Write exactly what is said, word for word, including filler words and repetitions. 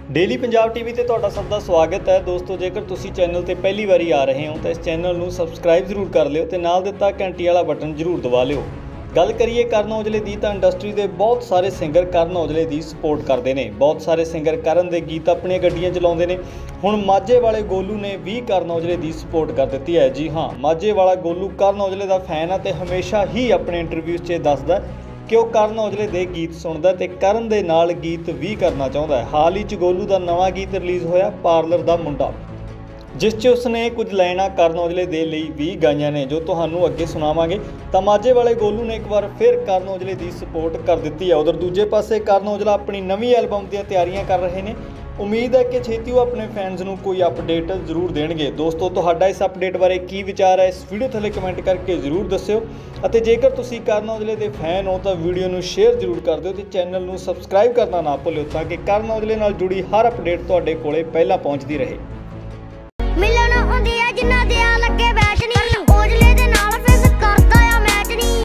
Daily Punjab TV ते तुहाडा सब दा स्वागत है दोस्तों। जेकर तुसी चैनल ते पहली बारी आ रहे हो तो इस चैनल नूं सबसक्राइब जरूर कर लिओ ते नाल दित्ता घंटी वाला बटन जरूर दबा लिओ। गल करिए करण औजले दी तां इंडस्ट्री दे बहुत सारे सिंगर करण औजले दी सपोर्ट करते हैं। बहुत सारे सिंगर करण दे गीत अपनी गड्डियां चलाउंदे ने। हुण माझे वाले गोलू ने भी करण औजले दी सपोर्ट कर दी है। जी हाँ, माझे वाला गोलू करण औजले दा फैन है ते हमेशा ही अपने इंटरव्यूज़ च दसदा कि वह करण औजले दे गीत सुनदा ते करण दे नाल गीत भी करना चाहुंदा है। हाल ही च गोलू का नवा गीत रिलीज़ होया पार्लर दा मुंडा, जिस च उसने कुछ लाइनां करण औजले दे लई भी गाइयां ने जो तुहानूं अगे सुणावांगे। तां माझे वाले गोलू ने एक बार फिर करण औजले दी सपोर्ट कर दी है। उधर दूजे पासे करण औजला अपनी नवी एल्बम दी तैयारियां कर रहे हैं। उम्मीद है कि छेती वो अपने फैनस नूं कोई अपडेट जरूर देणगे। दोस्तों, तुहाडा इस अपडेट बारे की विचार है, इस वीडियो थल्ले कमेंट करके जरूर दस्सिओ। ਅਤੇ जेकर तुसी करण औजले दे फैन हो तो वीडियो नूं शेयर जरूर कर दिओ ते चैनल नूं सबसक्राइब करना ना भुल्लिओ ताकि करण औजले नाल जुड़ी हर अपडेट तुहाडे कोले पहला पहुंचदी रहे।